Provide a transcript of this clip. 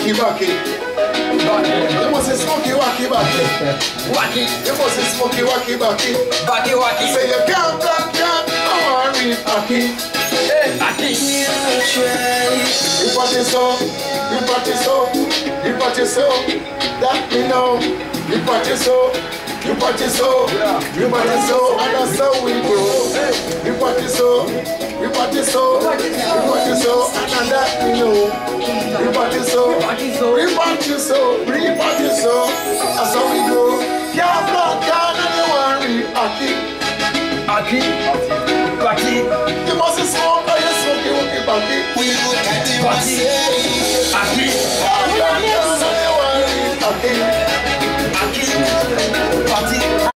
wacky wacky. You must say smoky wacky wacky. Wacky. You must say smoky wacky wacky. Wacky wacky. Say you can't, come on, read wacky. Wacky. You practice so, you practice so, you practice so. That we know. You practice so, you practice so, you practice so, and that's how we grow. You practice so, you practice so, you practice so, and that we know. You practice so, we practice so, we practice so, that's how we grow. Can't block down anyone, we Aki. Aki. Wacky. You must smoke, or you smoke, you won't keep Aki. We look at the Wacky. Aki. Can't block down anyone, we Aki. Aki. Wacky.